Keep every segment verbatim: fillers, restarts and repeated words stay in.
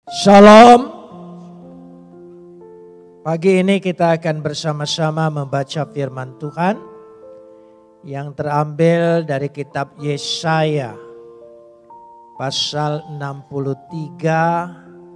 Shalom. Pagi ini kita akan bersama-sama membaca firman Tuhan yang terambil dari kitab Yesaya pasal enam puluh tiga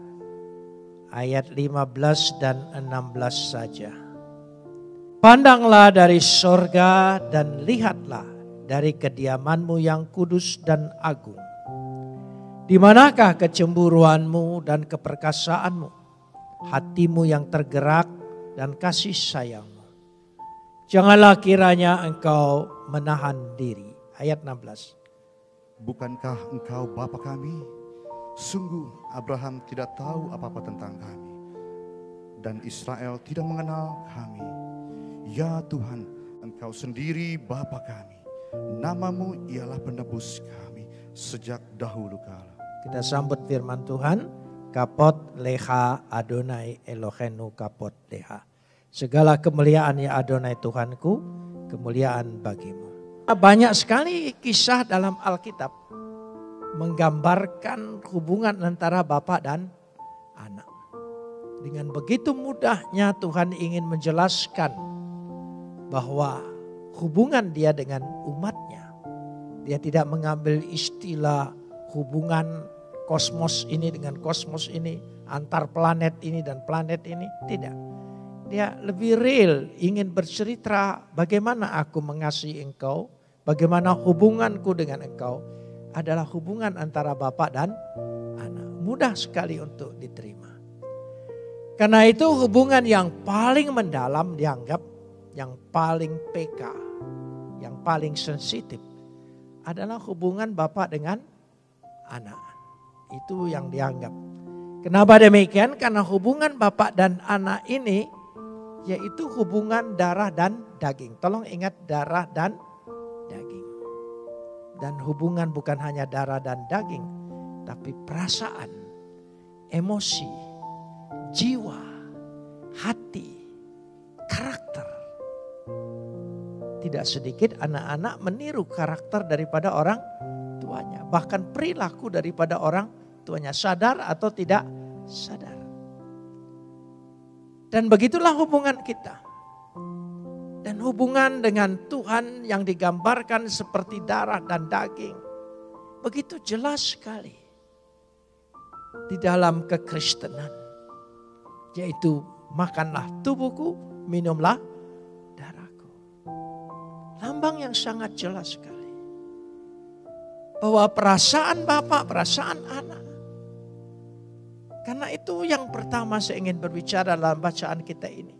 ayat lima belas dan enam belas saja. Pandanglah dari sorga dan lihatlah dari kediamanmu yang kudus dan agung. Di manakah kecemburuanmu dan keperkasaanmu, hatimu yang tergerak dan kasih sayangmu? Janganlah kiranya engkau menahan diri. Ayat enam belas. Bukankah engkau Bapa kami? Sungguh Abraham tidak tahu apa-apa tentang kami, dan Israel tidak mengenal kami. Ya Tuhan, engkau sendiri Bapa kami. Namamu ialah penebus kami sejak dahulu kala. Kita sambut firman Tuhan. Kapot leha Adonai Elohenu kapot leha. Segala kemuliaan ya Adonai Tuhanku, kemuliaan bagimu. Banyak sekali kisah dalam Alkitab menggambarkan hubungan antara Bapa dan anak. Dengan begitu mudahnya Tuhan ingin menjelaskan bahwa hubungan dia dengan umatnya. Dia tidak mengambil istilah hubungan kosmos ini dengan kosmos ini, antar planet ini dan planet ini. Tidak. Dia lebih real, ingin bercerita bagaimana aku mengasihi engkau, bagaimana hubunganku dengan engkau adalah hubungan antara Bapa dan anak. Mudah sekali untuk diterima. Karena itu hubungan yang paling mendalam dianggap, yang paling P K, yang paling sensitif adalah hubungan Bapa dengan anak. Itu yang dianggap. Kenapa demikian? Karena hubungan bapak dan anak ini yaitu hubungan darah dan daging. Tolong ingat darah dan daging. Dan hubungan bukan hanya darah dan daging, tapi perasaan, emosi, jiwa, hati, karakter. Tidak sedikit anak-anak meniru karakter daripada orang tuanya. Bahkan perilaku daripada orang tuanya, sadar atau tidak sadar. Dan begitulah hubungan kita. Dan hubungan dengan Tuhan yang digambarkan seperti darah dan daging. Begitu jelas sekali. Di dalam kekristenan. Yaitu makanlah tubuhku, minumlah darahku. Lambang yang sangat jelas sekali. Bahwa perasaan Bapak, perasaan anak. Karena itu yang pertama saya ingin berbicara dalam bacaan kita ini.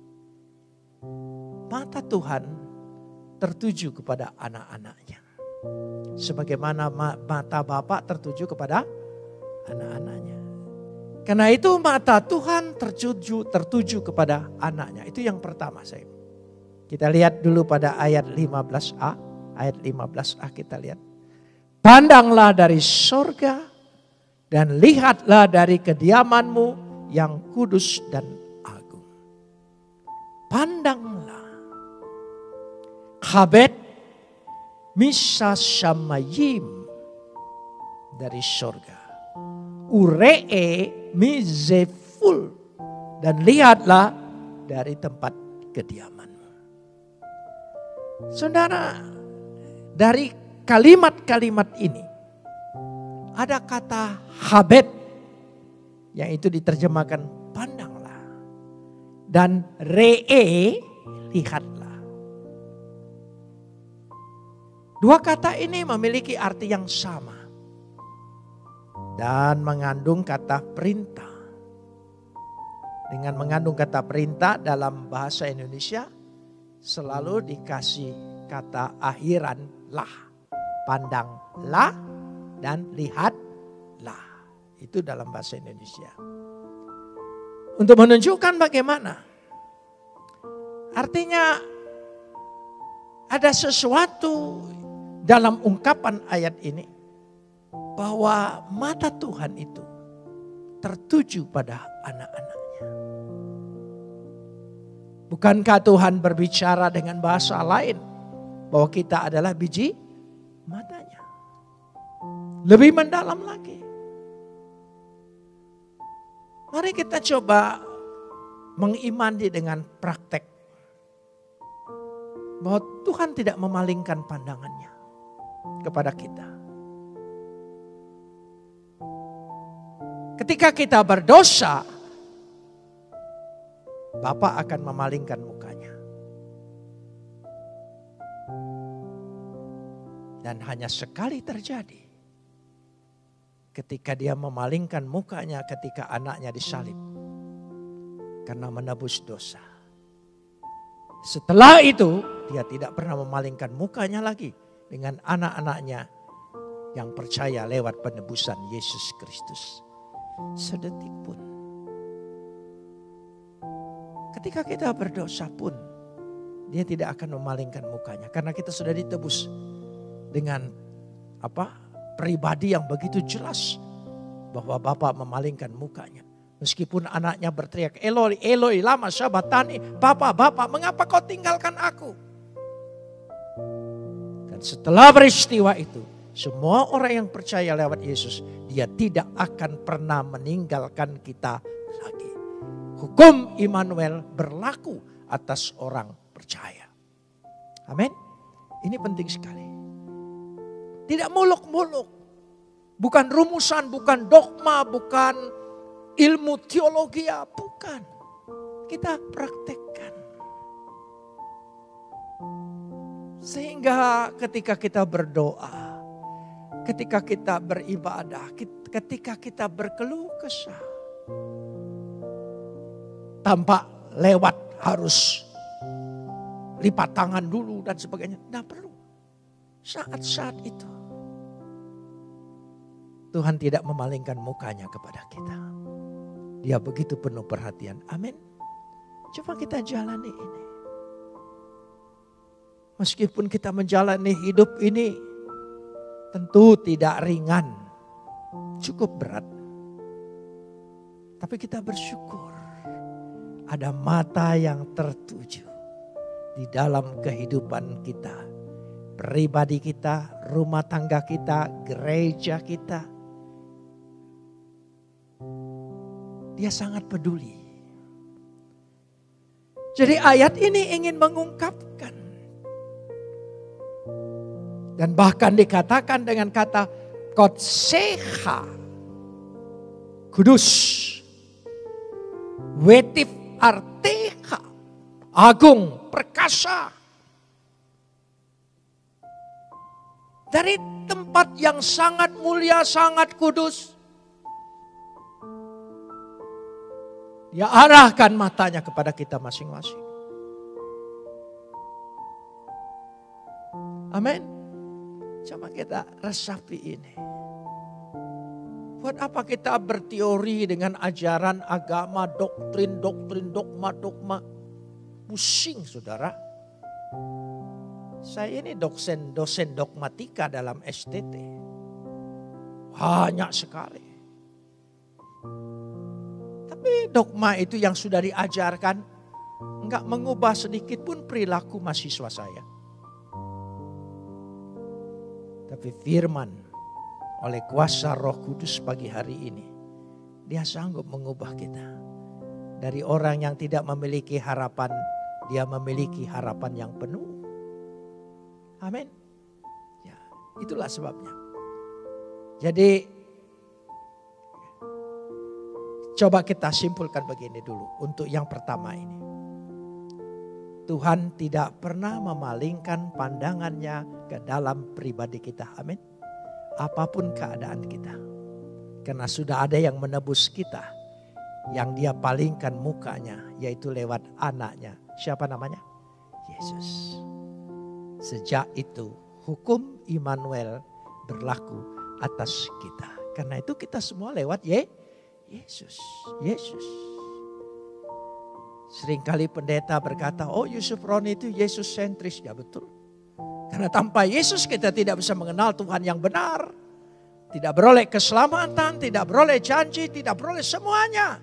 Mata Tuhan tertuju kepada anak-anaknya. Sebagaimana mata Bapak tertuju kepada anak-anaknya. Karena itu mata Tuhan tertuju, tertuju kepada anaknya. Itu yang pertama saya. Kita lihat dulu pada ayat lima belas a. Ayat lima belas a kita lihat. Pandanglah dari sorga dan lihatlah dari kediamanmu yang kudus dan agung. Pandanglah. Kabet misashamayim dari sorga. Uree mizeful. Dan lihatlah dari tempat kediamanmu. Saudara, dari kalimat-kalimat ini ada kata habet yang itu diterjemahkan pandanglah. Dan re'e lihatlah. Dua kata ini memiliki arti yang sama. Dan mengandung kata perintah. Dengan mengandung kata perintah dalam bahasa Indonesia selalu dikasih kata akhiran lah. Pandanglah dan lihatlah. Itu dalam bahasa Indonesia. Untuk menunjukkan bagaimana. Artinya ada sesuatu dalam ungkapan ayat ini. Bahwa mata Tuhan itu tertuju pada anak-anaknya. Bukankah Tuhan berbicara dengan bahasa lain? Bahwa kita adalah biji matanya. Lebih mendalam lagi. Mari kita coba mengimani dengan praktek bahwa Tuhan tidak memalingkan pandangannya kepada kita. Ketika kita berdosa, Bapa akan memalingkan mukanya. Dan hanya sekali terjadi ketika dia memalingkan mukanya ketika anaknya disalib karena menebus dosa. Setelah itu dia tidak pernah memalingkan mukanya lagi dengan anak-anaknya yang percaya lewat penebusan Yesus Kristus. Sedetik pun. Ketika kita berdosa pun dia tidak akan memalingkan mukanya karena kita sudah ditebus dengan apa? Pribadi yang begitu jelas bahwa Bapa memalingkan mukanya. Meskipun anaknya berteriak, Eloi, Eloi, lama sabatani, Bapa, Bapa, mengapa kau tinggalkan aku? Dan setelah peristiwa itu, semua orang yang percaya lewat Yesus, dia tidak akan pernah meninggalkan kita lagi. Hukum Immanuel berlaku atas orang percaya. Amin. Ini penting sekali. Tidak muluk-muluk. Bukan rumusan, bukan dogma, bukan ilmu teologi, bukan. Kita praktekkan. Sehingga ketika kita berdoa, ketika kita beribadah, ketika kita berkeluh kesah, tanpa lewat harus lipat tangan dulu dan sebagainya. Tidak perlu. Saat-saat itu Tuhan tidak memalingkan mukanya kepada kita. Dia begitu penuh perhatian. Amin. Coba kita jalani ini. Meskipun kita menjalani hidup ini tentu tidak ringan. Cukup berat. Tapi kita bersyukur. Ada mata yang tertuju di dalam kehidupan kita. Pribadi kita, rumah tangga kita, gereja kita. Dia sangat peduli. Jadi ayat ini ingin mengungkapkan. Dan bahkan dikatakan dengan kata Kotseha. Kudus. Wetif arteha. Agung, perkasa. Dari tempat yang sangat mulia, sangat kudus. Dia arahkan matanya kepada kita masing-masing. Amin. Coba kita resapi ini. Buat apa kita berteori dengan ajaran agama, doktrin, doktrin, dogma, dogma. Pusing saudara. Saya ini dosen, dosen dogmatika dalam S T T. Banyak sekali. Tapi dogma itu yang sudah diajarkan enggak mengubah sedikit pun perilaku mahasiswa saya. Tapi firman oleh kuasa Roh Kudus pagi hari ini, dia sanggup mengubah kita. Dari orang yang tidak memiliki harapan, dia memiliki harapan yang penuh. Amin. Ya, itulah sebabnya. Jadi coba kita simpulkan begini dulu untuk yang pertama ini. Tuhan tidak pernah memalingkan pandangannya ke dalam pribadi kita. Amin. Apapun keadaan kita. Karena sudah ada yang menebus kita. Yang dia palingkan mukanya yaitu lewat anaknya. Siapa namanya? Yesus. Sejak itu hukum Immanuel berlaku atas kita. Karena itu kita semua lewat Ye, Yesus. Yesus. Seringkali pendeta berkata, oh Yusuf Roni itu Yesus sentris. Ya betul. Karena tanpa Yesus kita tidak bisa mengenal Tuhan yang benar. Tidak beroleh keselamatan, tidak beroleh janji, tidak beroleh semuanya.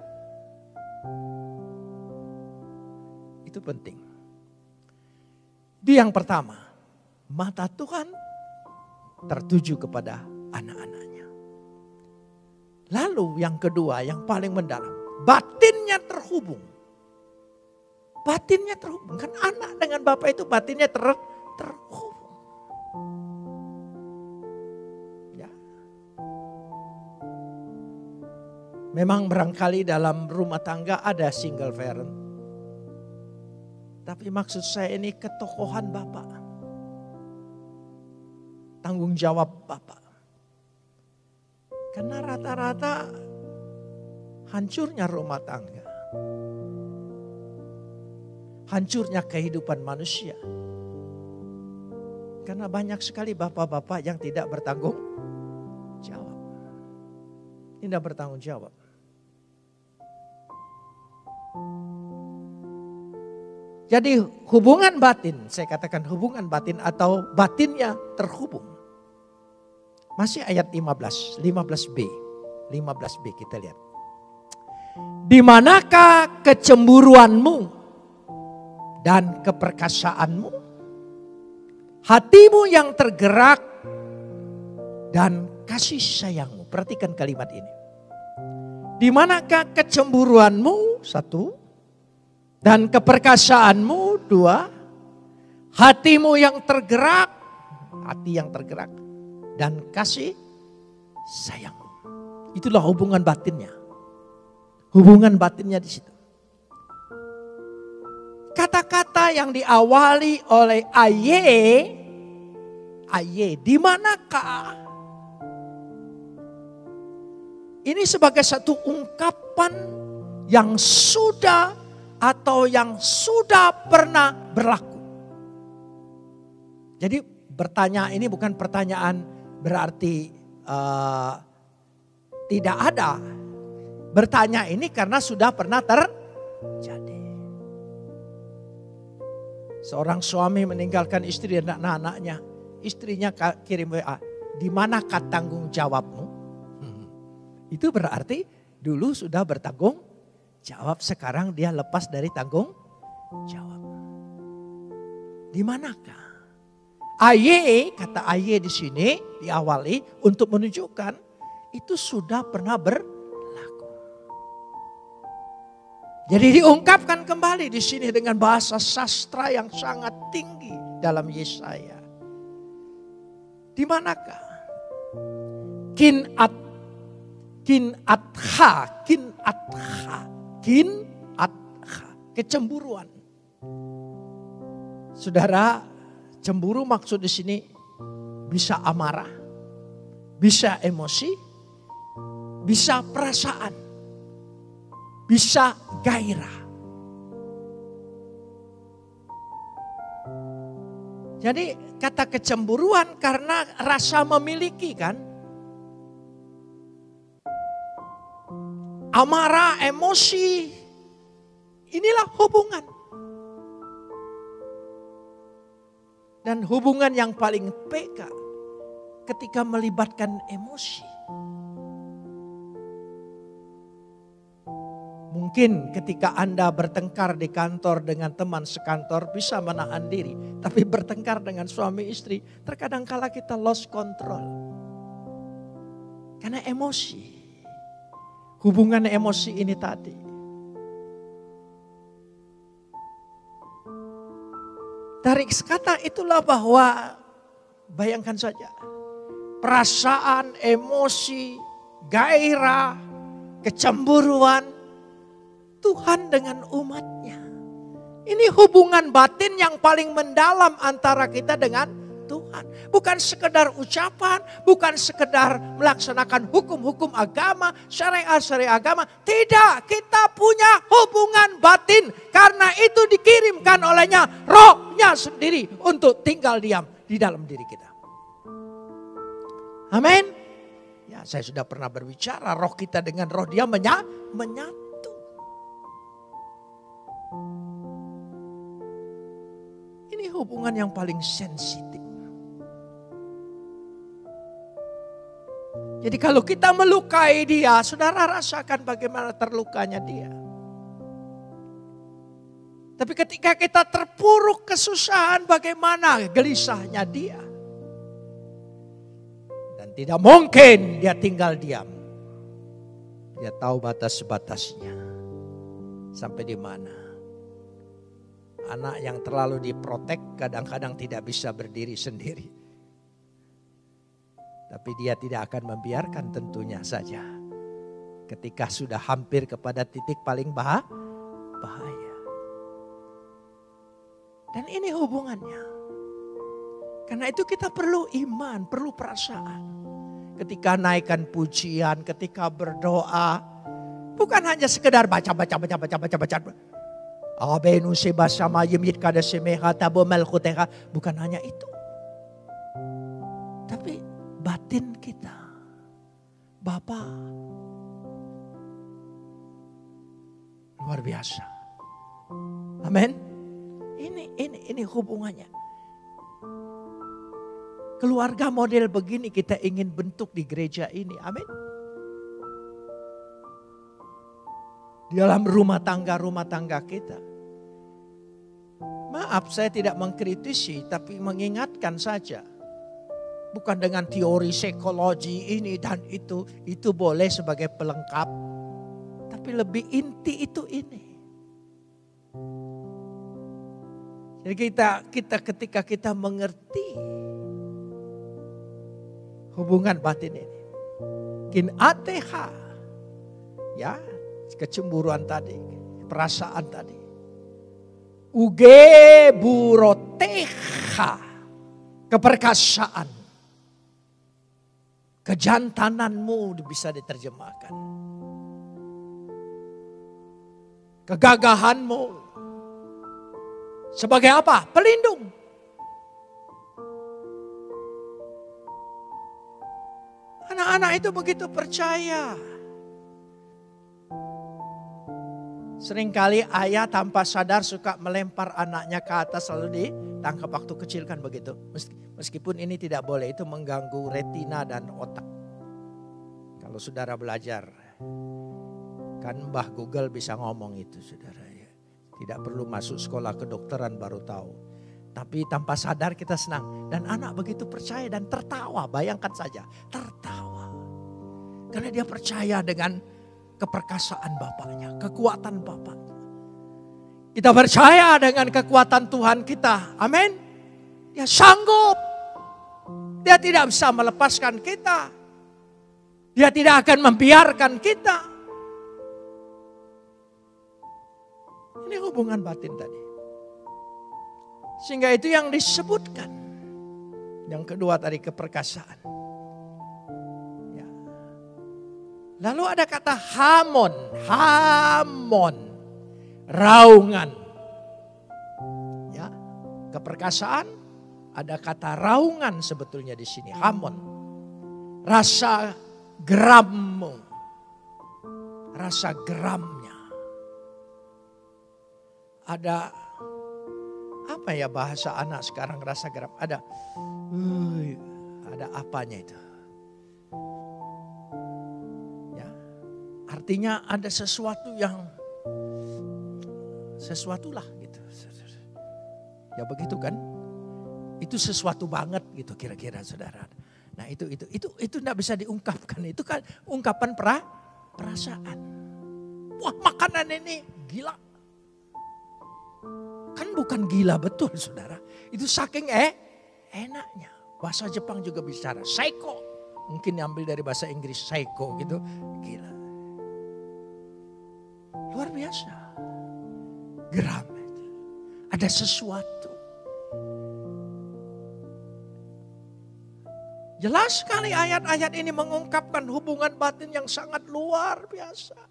Itu penting. Itu yang pertama. Mata Tuhan tertuju kepada anak-anaknya. Lalu yang kedua, yang paling mendalam, batinnya terhubung. Batinnya terhubung. Kan anak dengan Bapak itu batinnya ter, terhubung. Ya. Memang barangkali dalam rumah tangga ada single parent. Tapi maksud saya ini ketokohan Bapak. Tanggung jawab Bapak. Karena rata-rata hancurnya rumah tangga. Hancurnya kehidupan manusia. Karena banyak sekali bapak-bapak yang tidak bertanggung jawab. Tidak bertanggung jawab. Jadi hubungan batin, saya katakan hubungan batin atau batinnya terhubung. Masih ayat lima belas, lima belas b. lima belas b kita lihat. Di manakah kecemburuanmu dan keperkasaanmu? Hatimu yang tergerak dan kasih sayangmu. Perhatikan kalimat ini. Di manakah kecemburuanmu? Satu. Dan keperkasaanmu? Dua. Hatimu yang tergerak. Hati yang tergerak. Dan kasih sayang. Itulah hubungan batinnya. Hubungan batinnya di situ. Kata-kata yang diawali oleh aye, aye, di manakah? Ini sebagai satu ungkapan yang sudah atau yang sudah pernah berlaku. Jadi bertanya ini bukan pertanyaan berarti uh, tidak ada. Bertanya ini karena sudah pernah terjadi. Seorang suami meninggalkan istri dan anak-anaknya. Istrinya kirim W A. Di manakah tanggung jawabmu? Hmm. Itu berarti dulu sudah bertanggung jawab. Sekarang dia lepas dari tanggung jawab. Di manakah? Aye, kata aye di sini diawali untuk menunjukkan itu sudah pernah berlaku. Jadi diungkapkan kembali di sini dengan bahasa sastra yang sangat tinggi dalam Yesaya. Di manakah? Kin at kin atha, kin atha, kin atha, kecemburuan. Saudara, cemburu maksud di sini bisa amarah, bisa emosi, bisa perasaan, bisa gairah. Jadi kata kecemburuan karena rasa memiliki kan. Amarah, emosi, inilah hubungan. Dan hubungan yang paling peka ketika melibatkan emosi. Mungkin ketika Anda bertengkar di kantor dengan teman sekantor bisa menahan diri. Tapi bertengkar dengan suami istri terkadang kala kita lost control. Karena emosi. Hubungan emosi ini tadi. Dari kata itulah bahwa bayangkan saja. Perasaan, emosi, gairah, kecemburuan. Tuhan dengan umatnya. Ini hubungan batin yang paling mendalam antara kita dengan Tuhan. Bukan sekedar ucapan, bukan sekedar melaksanakan hukum-hukum agama, syariat-syariat agama. Tidak, kita punya hubungan batin. Karena itu dikirimkan olehnya rohnya sendiri untuk tinggal diam di dalam diri kita. Amin. Ya, saya sudah pernah berbicara roh kita dengan roh dia menya- menyatu. Ini hubungan yang paling sensitif. Jadi kalau kita melukai dia, saudara rasakan bagaimana terlukanya dia. Tapi ketika kita terpuruk kesusahan, bagaimana gelisahnya dia. Dan tidak mungkin dia tinggal diam. Dia tahu batas-batasnya. Sampai di mana. Anak yang terlalu diprotek kadang-kadang tidak bisa berdiri sendiri. Tapi dia tidak akan membiarkan tentunya saja. Ketika sudah hampir kepada titik paling bah- bahaya. Dan ini hubungannya. Karena itu kita perlu iman, perlu perasaan. Ketika naikkan pujian, ketika berdoa. Bukan hanya sekedar baca-baca, baca-baca, baca-baca. Abenu sebasama yemit kada semeha tabo melkoteha. Bukan hanya itu. Tapi batin kita. Bapa. Luar biasa. Amin. Ini ini ini hubungannya. Keluarga model begini kita ingin bentuk di gereja ini. Amin. Di dalam rumah tangga-rumah tangga kita. Maaf, saya tidak mengkritisi tapi mengingatkan saja. Bukan dengan teori psikologi ini dan itu. Itu boleh sebagai pelengkap. Tapi lebih inti itu ini. Jadi kita, kita ketika kita mengerti hubungan batin ini. Kin ateha. Ya, kecemburuan tadi. Perasaan tadi. Uge buroteha. Keperkasaan. Kejantananmu bisa diterjemahkan. Kegagahanmu. Sebagai apa? Pelindung. Anak-anak itu begitu percaya. Seringkali ayah tanpa sadar suka melempar anaknya ke atas lalu ditangkap waktu kecil kan begitu. Meskipun ini tidak boleh, itu mengganggu retina dan otak. Kalau saudara belajar, kan Mbah Google bisa ngomong itu saudara ya. Tidak perlu masuk sekolah kedokteran baru tahu. Tapi tanpa sadar kita senang. Dan anak begitu percaya dan tertawa, bayangkan saja, tertawa. Karena dia percaya dengan keperkasaan bapaknya, kekuatan bapaknya. Kita percaya dengan kekuatan Tuhan kita. Amin. Dia sanggup. Dia tidak bisa melepaskan kita. Dia tidak akan membiarkan kita. Ini hubungan batin tadi. Sehingga itu yang disebutkan. Yang kedua tadi keperkasaan. Ya. Lalu ada kata hamon. Hamon. Raungan. Ya. Keperkasaan. Ada kata raungan sebetulnya di sini. Hamon. Rasa gerammu. Rasa geramnya. Ada apa ya bahasa anak sekarang rasa geram? Ada uh, ada apanya itu? Ya. Artinya ada sesuatu yang sesuatulah gitu. Ya begitu kan? Itu sesuatu banget gitu kira-kira saudara. Nah itu itu itu itu enggak bisa diungkapkan. Itu kan ungkapan pra, perasaan. Wah makanan ini gila. Kan bukan gila betul saudara. Itu saking eh enaknya. Bahasa Jepang juga bicara seiko. Mungkin diambil dari bahasa Inggris seiko gitu. Gila. Luar biasa. Geram. Ada sesuatu. Jelas sekali ayat-ayat ini mengungkapkan hubungan batin yang sangat luar biasa.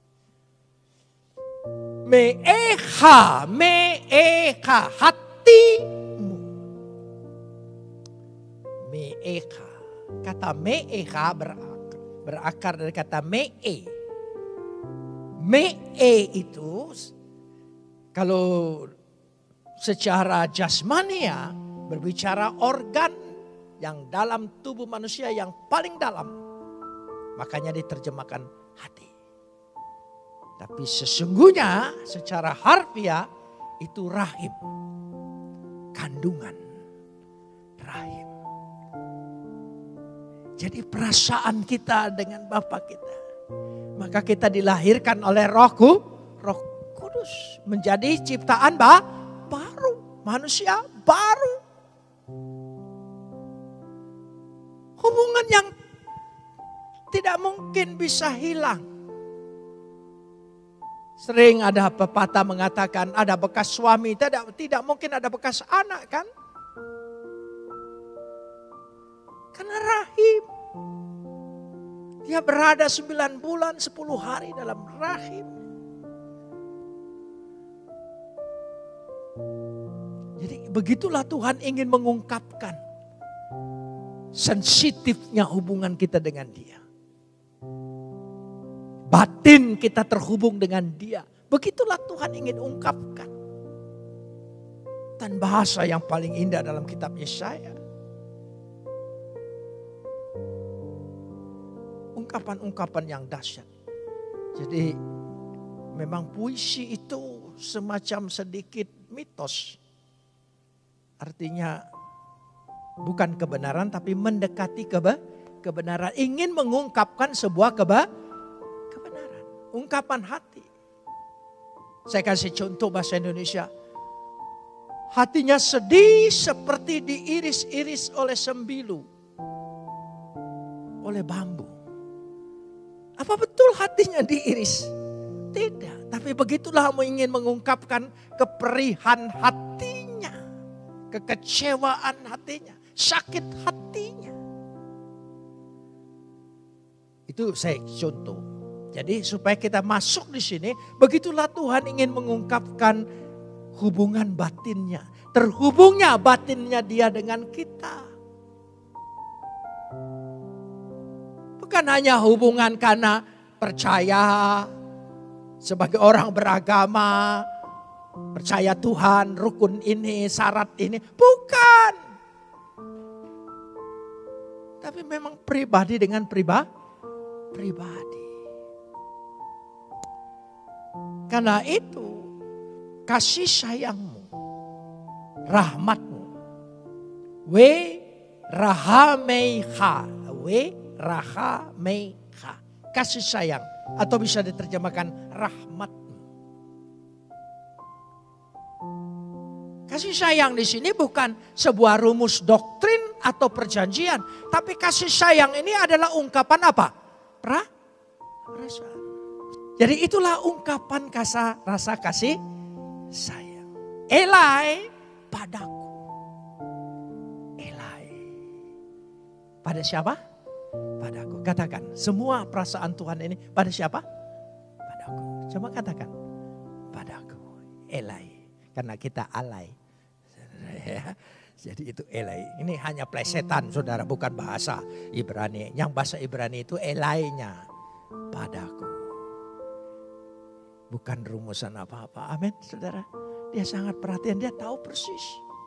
Me'eha, me'eha, hatimu. Me'eha. Kata me'eha berakar, berakar dari kata me'e. Me'e itu kalau secara jasmania berbicara organ yang dalam tubuh manusia yang paling dalam. Makanya diterjemahkan hati. Tapi sesungguhnya secara harfiah itu rahim. Kandungan rahim. Jadi perasaan kita dengan Bapa kita. Maka kita dilahirkan oleh Rohku, Roh Kudus. Menjadi ciptaan bah, baru. Manusia baru. Hubungan yang tidak mungkin bisa hilang. Sering ada pepatah mengatakan ada bekas suami, tidak, tidak mungkin ada bekas anak kan? Karena rahim. Dia berada sembilan bulan sepuluh hari dalam rahim. Jadi begitulah Tuhan ingin mengungkapkan sensitifnya hubungan kita dengan Dia. Batin kita terhubung dengan Dia. Begitulah Tuhan ingin ungkapkan. Dan bahasa yang paling indah dalam kitab Yesaya. Ungkapan-ungkapan yang dahsyat. Jadi memang puisi itu semacam sedikit mitos. Artinya bukan kebenaran tapi mendekati keba, kebenaran. Ingin mengungkapkan sebuah keba, kebenaran. Ungkapan hati. Saya kasih contoh bahasa Indonesia. Hatinya sedih seperti diiris-iris oleh sembilu. Oleh bambu. Apa betul hatinya diiris? Tidak. Tapi begitulah ingin mengungkapkan keperihan hatinya. Kekecewaan hatinya. Sakit hatinya. Itu saya contoh. Jadi supaya kita masuk di sini, begitulah Tuhan ingin mengungkapkan hubungan batinnya. Terhubungnya batinnya Dia dengan kita. Bukan hanya hubungan karena percaya sebagai orang beragama, percaya Tuhan, rukun ini, syarat ini. Bukan. Tapi memang pribadi dengan pribadi. Pribadi. Karena itu kasih sayangmu, rahmatmu, we rahameiha, we rahameiha, kasih sayang atau bisa diterjemahkan rahmatmu. Kasih sayang di sini bukan sebuah rumus doktrin atau perjanjian, tapi kasih sayang ini adalah ungkapan apa? Pra, perasaan. Jadi itulah ungkapan kasa, rasa kasih sayang. Elai padaku. Elai. Pada siapa? Padaku. Katakan, semua perasaan Tuhan ini pada siapa? Padaku. Coba katakan, padaku. Elai. Karena kita alai. Jadi itu elai. Ini hanya plesetan saudara, bukan bahasa Ibrani. Yang bahasa Ibrani itu elainya padaku. Bukan rumusan apa-apa. Amin, saudara. Dia sangat perhatian. Dia tahu persis.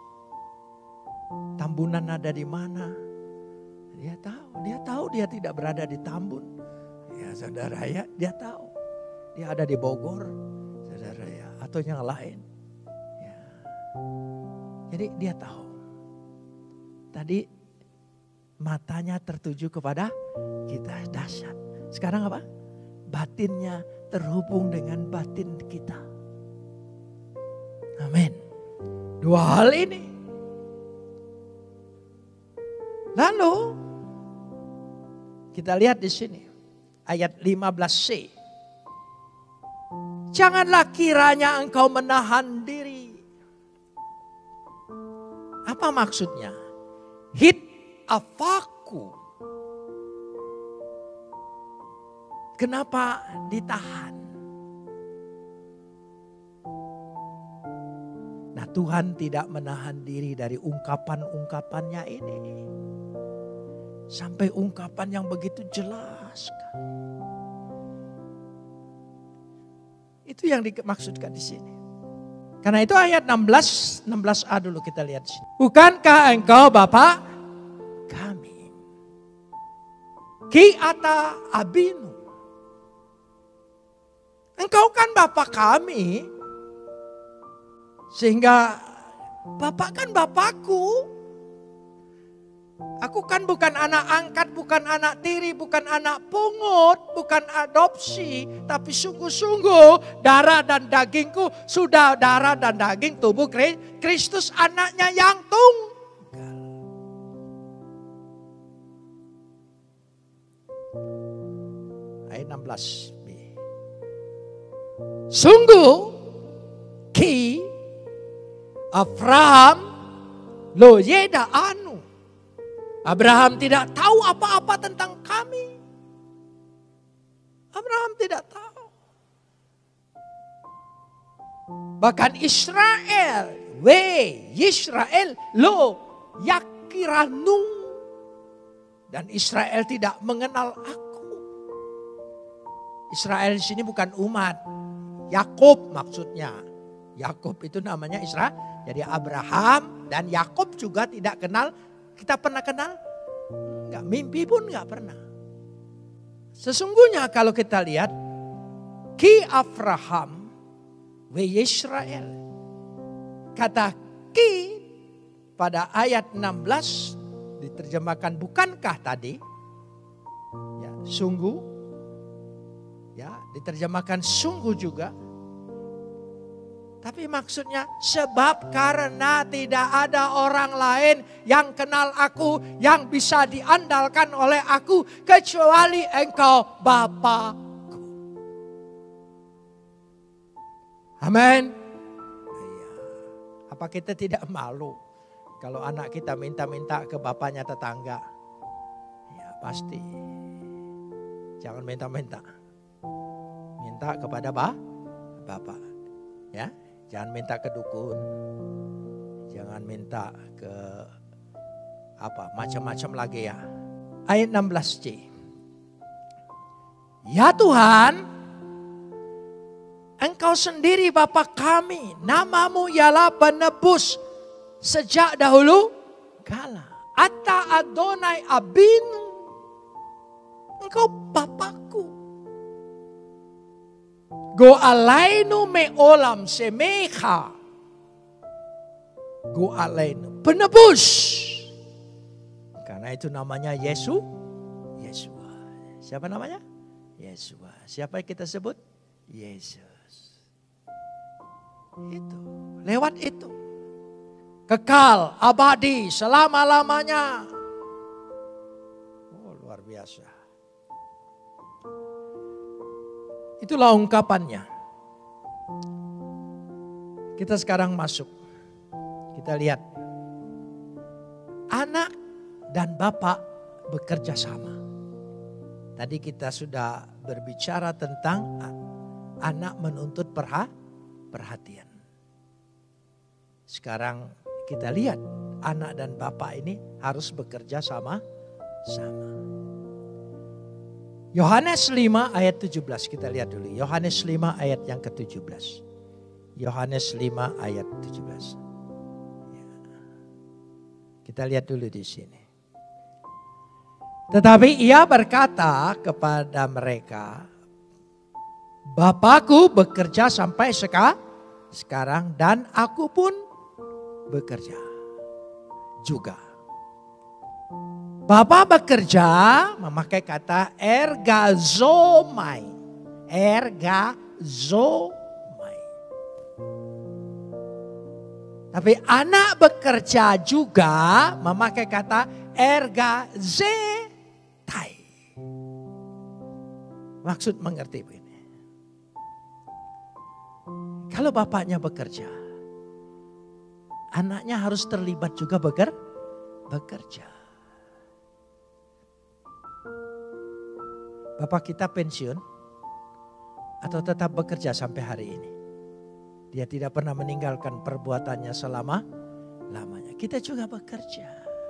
Tambunan ada di mana. Dia tahu. Dia tahu dia tidak berada di Tambun. Ya saudara ya. Dia tahu. Dia ada di Bogor. Saudara ya. Atau yang lain. Ya. Jadi dia tahu. Tadi matanya tertuju kepada kita. Dahsyat. Sekarang apa? Batinnya terhubung dengan batin kita. Amin. Dua hal ini. Lalu kita lihat di sini ayat lima belas c. Janganlah kiranya engkau menahan diri. Apa maksudnya? Hit afaku. Kenapa ditahan? Nah, Tuhan tidak menahan diri dari ungkapan-ungkapannya ini. Sampai ungkapan yang begitu jelas. Itu yang dimaksudkan di sini. Karena itu ayat enam belas, enam belas a dulu kita lihat di sini. Bukankah engkau Bapa kami? Ki ata abinu. Engkau kan Bapa kami, sehingga Bapak kan Bapakku. Aku kan bukan anak angkat, bukan anak tiri, bukan anak pungut, bukan adopsi. Tapi sungguh-sungguh darah dan dagingku sudah darah dan daging tubuh Kristus, anaknya yang tunggal. Ayat enam belas b. Sungguh ki Abraham lo yeda anu. Abraham tidak tahu apa-apa tentang kami. Abraham tidak tahu. Bahkan Israel, we Israel lo yakiranu. Dan Israel tidak mengenal aku. Israel di sini bukan umat. Yakub maksudnya. Yakub itu namanya Israel. Jadi Abraham dan Yakub juga tidak kenal. Kita pernah kenal? Enggak, mimpi pun enggak pernah. Sesungguhnya kalau kita lihat, ki Abraham we Israel. Kata ki pada ayat enam belas diterjemahkan bukankah tadi? Ya, sungguh. Ya, diterjemahkan sungguh juga. Tapi maksudnya sebab karena tidak ada orang lain yang kenal aku, yang bisa diandalkan oleh aku kecuali engkau Bapakku. Amin. Apa kita tidak malu kalau anak kita minta-minta ke bapaknya tetangga? Ya pasti. Jangan minta-minta. Minta kepada bah, Bapak. Ya. Jangan minta ke dukun. Jangan minta ke apa macam-macam lagi ya. Ayat enam belas c. Ya Tuhan, Engkau sendiri Bapa kami. Namamu ialah penebus sejak dahulu kala. Ata Adonai Abinu. Engkau Bapakku. Go alainu me olam semecha. Go alainu. Penebus. Karena itu namanya Yesus. Yesua. Siapa namanya? Yesua. Siapa yang kita sebut? Yesus. Itu. Lewat itu. Kekal, abadi, selama-lamanya. Oh luar biasa. Itulah ungkapannya. Kita sekarang masuk. Kita lihat. Anak dan bapak bekerja sama. Tadi kita sudah berbicara tentang anak menuntut perhatian. Sekarang kita lihat anak dan bapak ini harus bekerja sama-sama. Yohanes lima ayat tujuh belas kita lihat dulu. Yohanes lima ayat yang ke tujuh belas. Yohanes lima ayat tujuh belas. Ya. Kita lihat dulu di sini. Tetapi ia berkata kepada mereka, Bapakku bekerja sampai seka, sekarang dan aku pun bekerja juga. Bapa bekerja memakai kata ergazomai. Ergazomai. Tapi anak bekerja juga memakai kata ergazetai. Maksud mengerti begini. Kalau bapaknya bekerja, anaknya harus terlibat juga beker, bekerja. Bapak kita pensiun atau tetap bekerja sampai hari ini. Dia tidak pernah meninggalkan perbuatannya selama lamanya. Kita juga bekerja.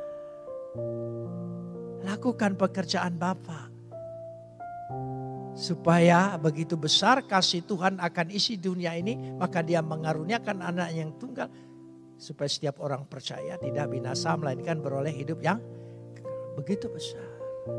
Lakukan pekerjaan Bapak. Supaya begitu besar kasih Tuhan akan isi dunia ini, maka dia mengaruniakan anak yang tunggal. Supaya setiap orang percaya tidak binasa melainkan beroleh hidup yang begitu besar.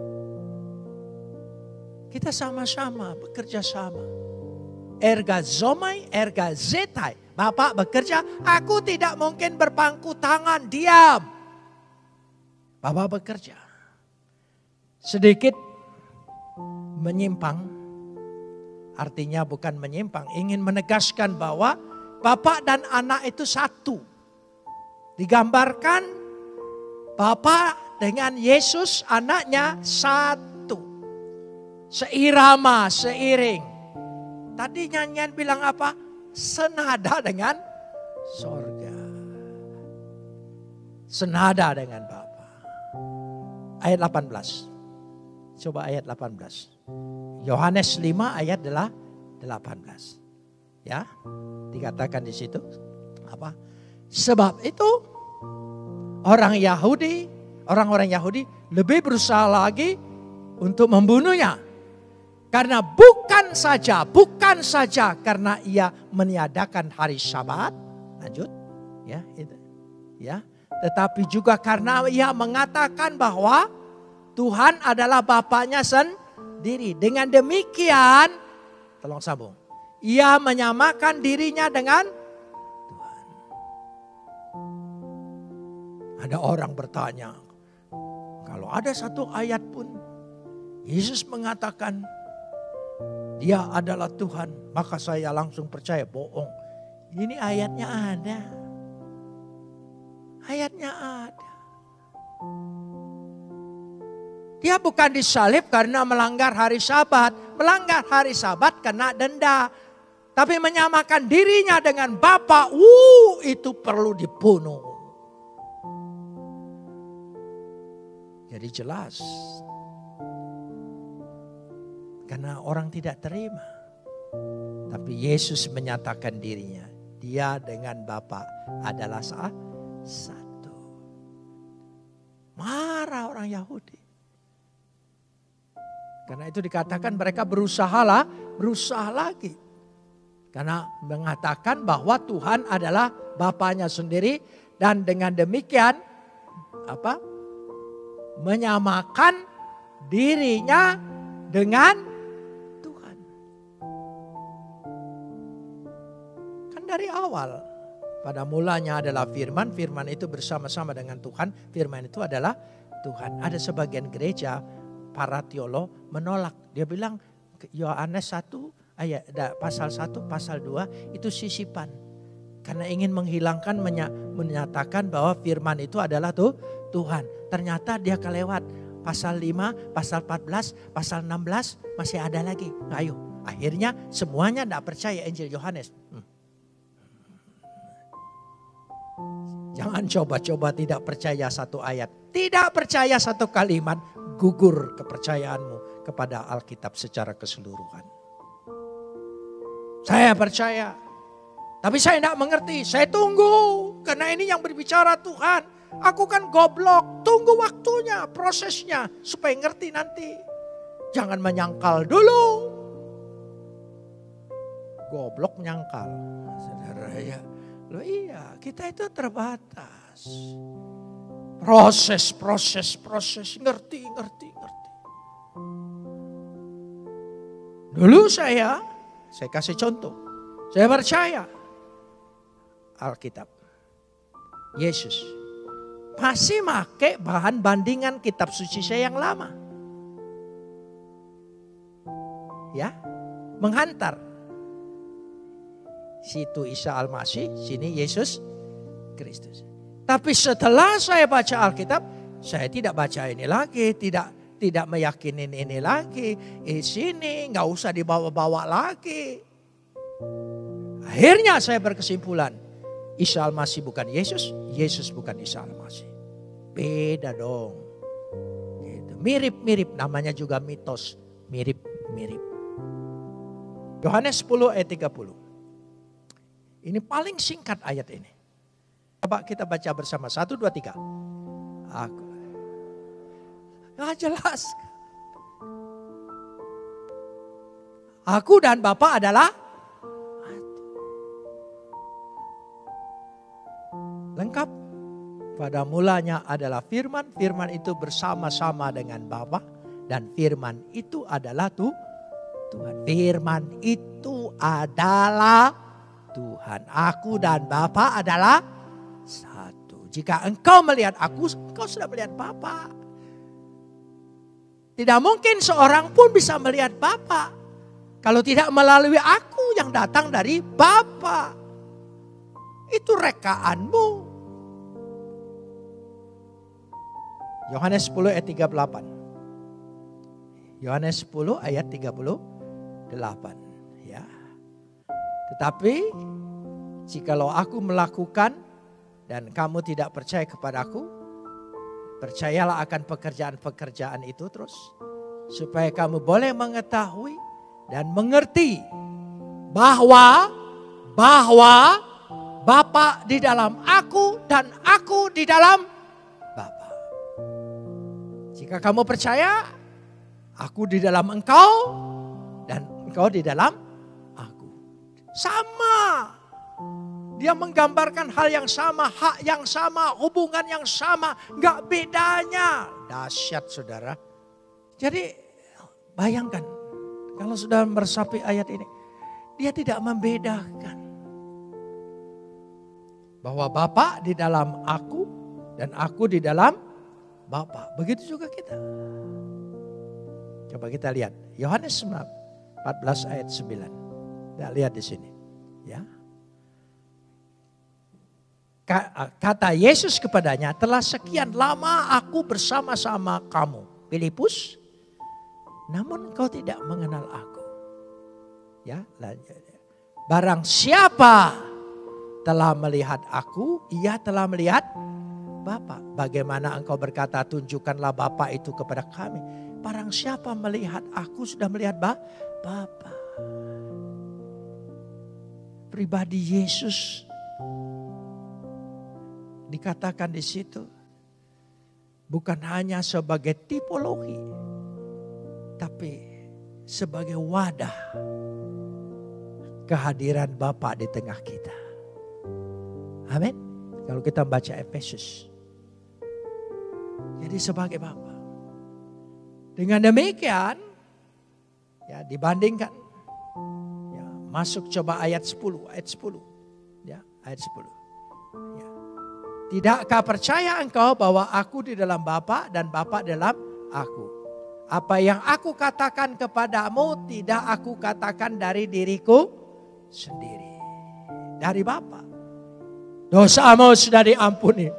Kita sama-sama bekerja sama. Ergazomai, ergazetai. Bapak bekerja, aku tidak mungkin berpangku tangan, diam. Bapa bekerja. Sedikit menyimpang, artinya bukan menyimpang, ingin menegaskan bahwa Bapa dan Anak itu satu. Digambarkan Bapa dengan Yesus anaknya satu. Seirama, seiring. Tadi nyanyian bilang apa? Senada dengan sorga. Senada dengan Bapa. Ayat delapan belas. Coba ayat delapan belas. Yohanes lima ayat delapan belas. Ya, dikatakan di situ apa? Sebab itu orang Yahudi, orang-orang Yahudi lebih berusaha lagi untuk membunuhnya. Karena bukan saja, bukan saja karena ia meniadakan hari Sabat, lanjut, ya, itu, ya, tetapi juga karena ia mengatakan bahwa Tuhan adalah Bapaknya sendiri. Dengan demikian, tolong sambung, ia menyamakan dirinya dengan Tuhan. Ada orang bertanya, kalau ada satu ayat pun Yesus mengatakan Dia adalah Tuhan, maka saya langsung percaya. Bohong. Ini ayatnya ada. Ayatnya ada. Dia bukan disalib karena melanggar hari Sabat. Melanggar hari Sabat kena denda. Tapi menyamakan dirinya dengan Bapa, uh, itu perlu dibunuh. Jadi jelas. Karena orang tidak terima. Tapi Yesus menyatakan dirinya. Dia dengan Bapa adalah satu. Marah orang Yahudi. Karena itu dikatakan mereka berusaha lah, berusaha lagi. Karena mengatakan bahwa Tuhan adalah Bapanya sendiri. Dan dengan demikian apa? Menyamakan dirinya dengan dari awal. Pada mulanya adalah firman, firman itu bersama-sama dengan Tuhan, firman itu adalah Tuhan. Ada sebagian gereja, para teolog menolak. Dia bilang Yohanes satu, ayat pasal satu, pasal dua itu sisipan. Karena ingin menghilangkan, menyatakan bahwa firman itu adalah tuh Tuhan. Ternyata dia kelewat. Pasal lima, pasal empat belas, pasal enam belas masih ada lagi. Ayo, akhirnya semuanya tidak percaya Injil Yohanes. Hmm. Jangan coba-coba tidak percaya satu ayat. Tidak percaya satu kalimat. Gugur kepercayaanmu kepada Alkitab secara keseluruhan. Saya percaya. Tapi saya tidak mengerti. Saya tunggu. Karena ini yang berbicara Tuhan. Aku kan goblok. Tunggu waktunya, prosesnya. Supaya ngerti nanti. Jangan menyangkal dulu. Goblok menyangkal. Saudara ya. Loh iya, kita itu terbatas. Proses, proses, proses. Ngerti, ngerti, ngerti. Dulu saya, saya kasih contoh. Saya percaya Alkitab. Yesus. Masih pakai bahan bandingan kitab suci saya yang lama. Ya, menghantar. Situ Isa Al-Masih, sini Yesus Kristus. Tapi setelah saya baca Alkitab, saya tidak baca ini lagi, tidak tidak meyakini ini lagi. Eh sini nggak usah dibawa-bawa lagi. Akhirnya saya berkesimpulan, Isa Al-Masih bukan Yesus, Yesus bukan Isa Al-Masih. Beda dong. Gitu. Mirip-mirip, namanya juga mitos, mirip-mirip. Yohanes sepuluh ayat tiga puluh. Ini paling singkat ayat ini. Coba kita baca bersama. Satu, dua, tiga. Aku. Nggak jelas. Aku dan Bapa adalah lengkap. Pada mulanya adalah firman. Firman itu bersama-sama dengan Bapa. Dan firman itu adalah tuh Tuhan. Firman itu adalah Tuhan. Aku dan Bapa adalah satu. Jika engkau melihat aku, engkau sudah melihat Bapa. Tidak mungkin seorang pun bisa melihat Bapa kalau tidak melalui aku yang datang dari Bapa. Itu rekaanmu. Yohanes sepuluh ayat tiga puluh delapan. Yohanes sepuluh ayat tiga puluh delapan. Ya. Tetapi jikalau aku melakukan dan kamu tidak percaya kepadaku, percayalah akan pekerjaan-pekerjaan itu terus. Supaya kamu boleh mengetahui dan mengerti bahwa bahwa Bapa di dalam aku dan aku di dalam Bapa. Jika kamu percaya, aku di dalam engkau dan engkau di dalam aku. Sama. Dia menggambarkan hal yang sama, hak yang sama, hubungan yang sama, gak bedanya. Dahsyat saudara. Jadi bayangkan kalau sudah meresapi ayat ini, dia tidak membedakan. Bahwa Bapa di dalam aku dan aku di dalam Bapa. Begitu juga kita. Coba kita lihat Yohanes empat belas ayat sembilan. Kita lihat di sini, ya. Kata Yesus kepadanya, telah sekian lama aku bersama-sama kamu, Filipus, namun engkau tidak mengenal aku. Ya, barang siapa telah melihat aku, ia telah melihat Bapa. Bagaimana engkau berkata, tunjukkanlah Bapa itu kepada kami. Barang siapa melihat aku sudah melihat Bapa. Pribadi Yesus dikatakan di situ bukan hanya sebagai tipologi, tapi sebagai wadah kehadiran Bapa di tengah kita. Amin. Kalau kita baca Efesus. Jadi sebagai Bapa. Dengan demikian, ya dibandingkan. Ya, masuk coba ayat sepuluh, ayat sepuluh. Ya, ayat sepuluh. Ya. Tidakkah percaya engkau bahwa aku di dalam Bapa dan Bapa dalam aku? Apa yang aku katakan kepadamu tidak aku katakan dari diriku sendiri. Dari Bapa. Dosamu sudah diampuni.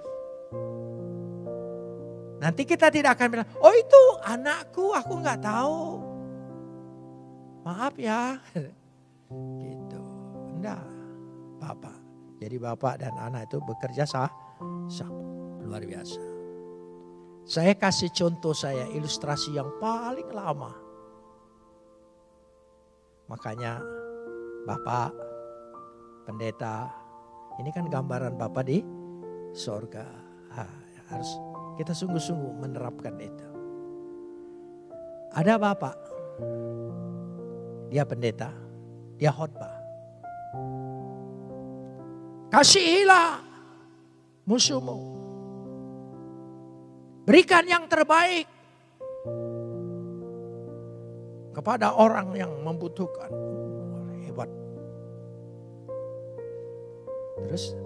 Nanti kita tidak akan bilang, oh itu anakku, aku nggak tahu. Maaf ya. Gitu. Enggak. Bapak. Jadi bapak dan anak itu bekerja sah, sama. Luar biasa. Saya kasih contoh saya, ilustrasi yang paling lama. Makanya Bapak, pendeta, ini kan gambaran Bapa di sorga. Ha, harus kita sungguh-sungguh menerapkan itu. Ada Bapak, dia pendeta, dia khotbah. Kasihilah musuhmu. Berikan yang terbaik kepada orang yang membutuhkan. Hebat. Terus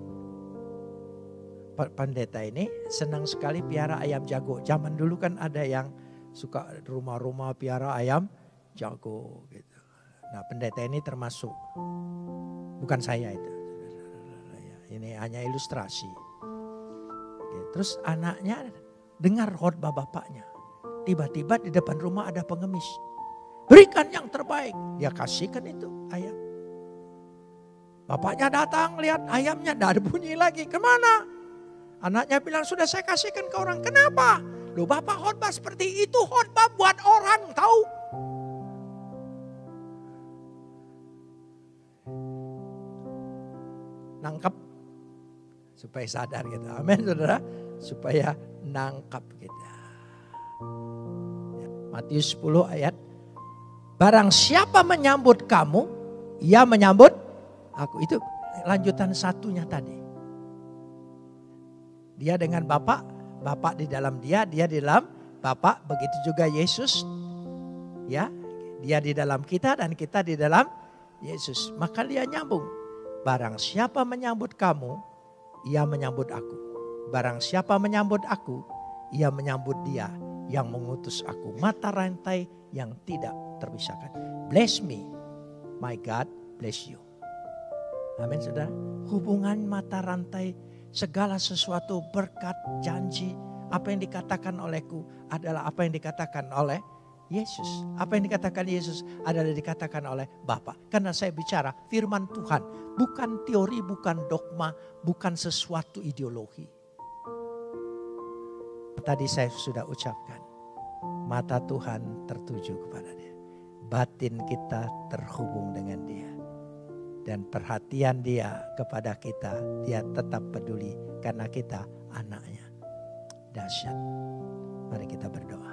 pendeta ini senang sekali piara ayam jago. Zaman dulu kan ada yang suka rumah-rumah piara ayam jago gitu. Nah pendeta ini termasuk. Bukan saya itu. Ini hanya ilustrasi. Terus anaknya dengar khotbah bapaknya. Tiba-tiba di depan rumah ada pengemis. Berikan yang terbaik. Dia kasihkan itu ayam. Bapaknya datang lihat ayamnya tidak ada bunyi lagi. Kemana? Anaknya bilang sudah saya kasihkan ke orang. Kenapa? Loh bapak khotbah seperti itu. Khotbah buat orang tahu. Nangkep. Supaya sadar kita. Amin saudara. Supaya nangkap kita. Matius sepuluh ayat. Barang siapa menyambut kamu. Ia menyambut aku. Itu lanjutan satunya tadi. Dia dengan Bapak. Bapak di dalam dia. Dia di dalam Bapak. Begitu juga Yesus. Ya. Dia di dalam kita dan kita di dalam Yesus. Maka dia nyambung. Barang siapa menyambut kamu. ia menyambut aku. Barang siapa menyambut aku, ia menyambut dia yang mengutus aku. Mata rantai yang tidak terpisahkan. Bless me, my God bless you. Amin saudara. Hubungan mata rantai, segala sesuatu berkat, janji, apa yang dikatakan olehku adalah apa yang dikatakan oleh Yesus. Apa yang dikatakan Yesus adalah dikatakan oleh Bapa. Karena saya bicara firman Tuhan. Bukan teori, bukan dogma, bukan sesuatu ideologi. Tadi saya sudah ucapkan. Mata Tuhan tertuju kepada dia. Batin kita terhubung dengan dia. Dan perhatian dia kepada kita, dia tetap peduli karena kita anaknya. Dahsyat. Mari kita berdoa.